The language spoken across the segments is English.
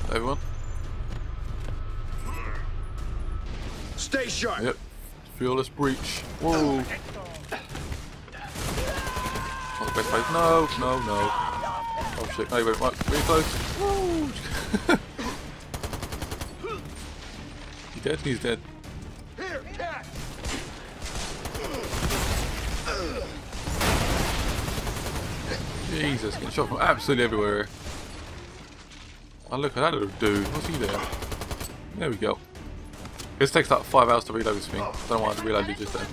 everyone. Stay sharp. Yep. Fearless breach. Whoa. Not the best place. No, no, no. Oh shit, no, you went right, really close. Woo. He dead? He's dead. Here, cat. Jesus, getting shot from absolutely everywhere. Oh, look at that little dude. What's he there? There we go. This takes like 5 hours to reload this thing. I don't know why I reloaded just then.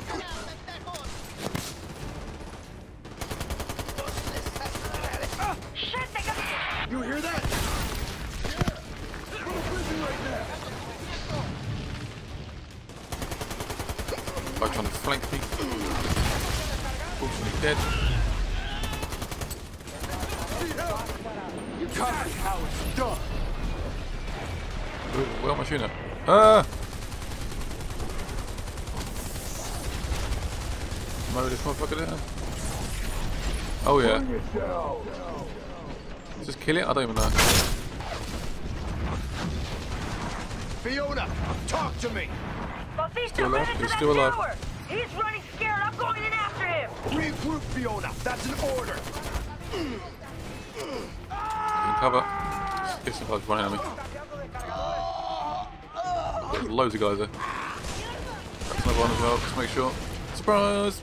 You hear that? Guy trying to flank me. Fortunately dead. You got it, how it's done. Where am I shooting at? Ah! Mow this motherfucker down. Oh yeah. Just kill it? I don't even know. Fiona, talk to me. Still alive? He's still alive. He's running scared. I'm going in after him. Regroup, Fiona. That's an order. In cover. Get some guys running at me. There's loads of guys there. That's another one as well, just make sure. Surprise!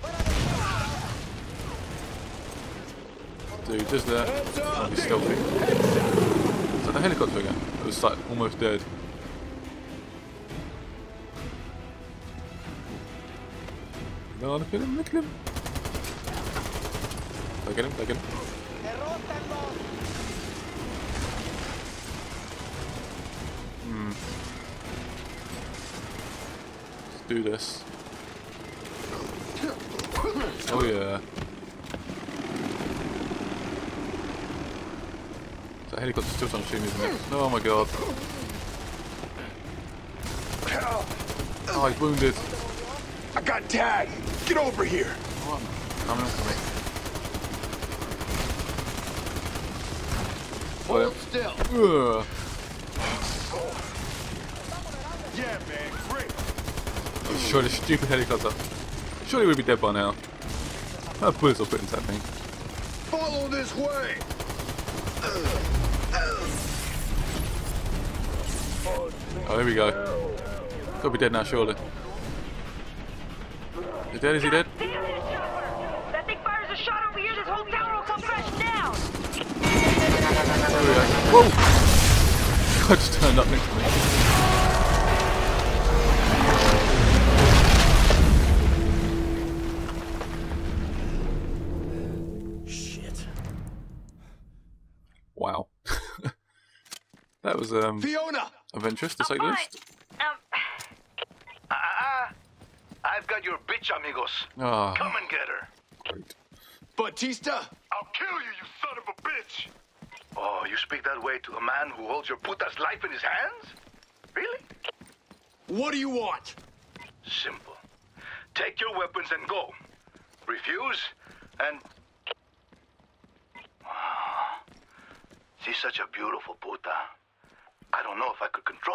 Dude, just there. Oh, he's stealthy. Is that the helicopter again? It was like almost dead. No, look at him, look at him. Did I get him? Did I get him? Let's do this. Oh yeah. That helicopter's still trying to shoot me, isn't it? Oh my god. Oh, he's wounded. I got tagged. Get over here. Oh, coming, coming. Hold still. Ugh. Yeah, man. Great. Sure, this stupid helicopter. Surely we'd be dead by now. Our bullets will put into that thing. Follow this way. Oh, there we go. Gotta be dead now, surely. Is he dead? Is he dead? That thing fires a shot over here. This whole tower will come crashing down. There we go. Whoa! God just turned up next to me. Shit. Wow. That was Fiona. adventurous to say the least. I've got your bitch, amigos. Ah, Come and get her. great. Batista. I'll kill you, you son of a bitch! Oh, you speak that way to a man who holds your puta's life in his hands? Really? What do you want? Simple. Take your weapons and go. Refuse, and... Wow. She's such a beautiful puta. I don't know if I could control